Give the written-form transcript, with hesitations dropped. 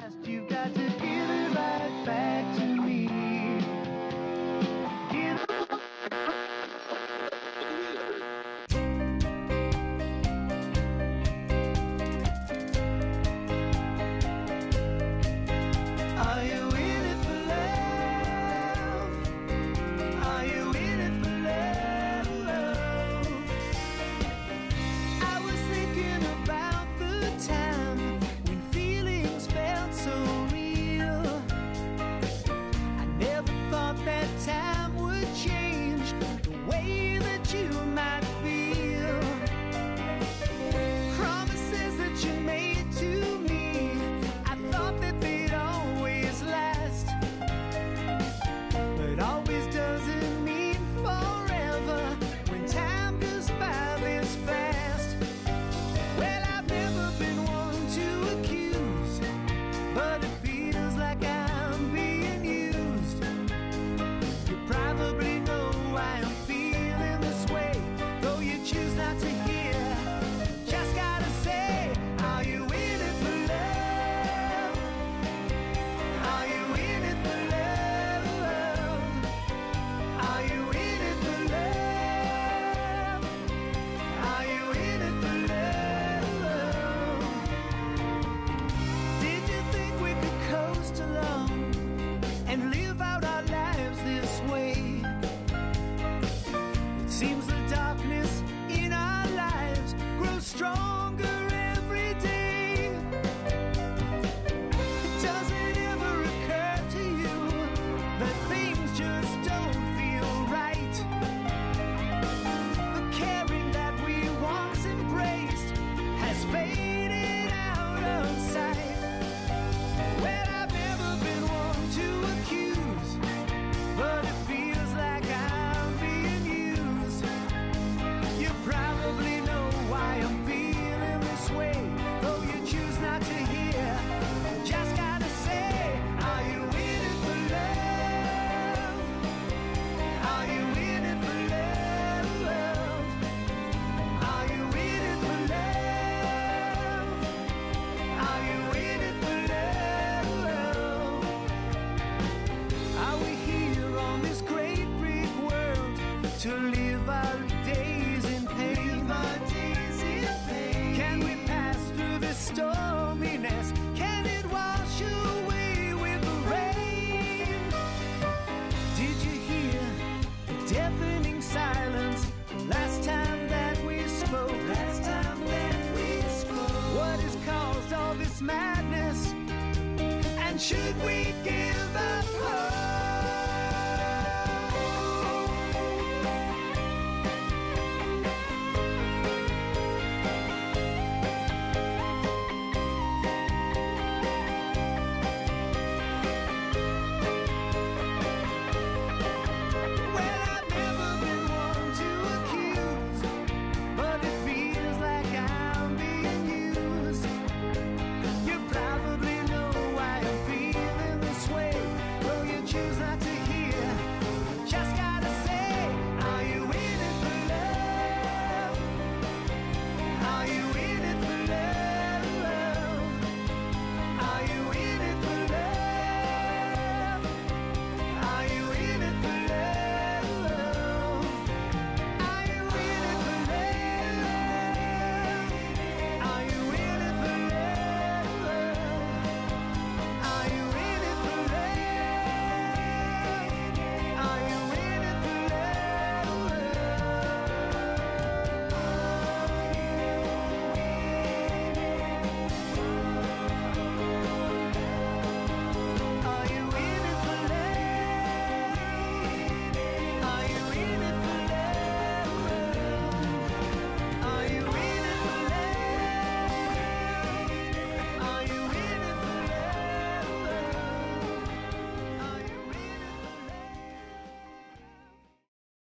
past. You've got to give it right back to me. Give Are you in it for love? Are you in it for love? I was thinking about the time when feelings felt so real. I never thought that time would change the way that you might feel. Promises that you made to me, I thought that they'd always last, but always doesn't mean forever when time goes by this fast. Well, I've never been one to accuse, but it feels like I'm being used. You probably know why I'm feeling this way, though you choose not to hear. Just gotta say, are you in it for love? Are you in it for love? Are you in it for love? Are you in it for love? Did you think we could coast along and live out our lives this way? It seems the darkness in our lives grows stronger every day. Does it ever occur to you that things just don't feel right? The caring that we once embraced has faded out of sight. Well, I've never been one to accuse, but it feels like I'm being used. You probably know why I'm feeling this way, though you choose not to hear. Just gotta say, are you in it for love? Are you in it for love? Are you in it for love? Are you in it for love? Are we here on this great big world to live our days in pain? Can we pass through this storminess? Can it wash away with the rain? Did you hear the deafening silence the last time that we spoke? What has caused all this madness? And should we get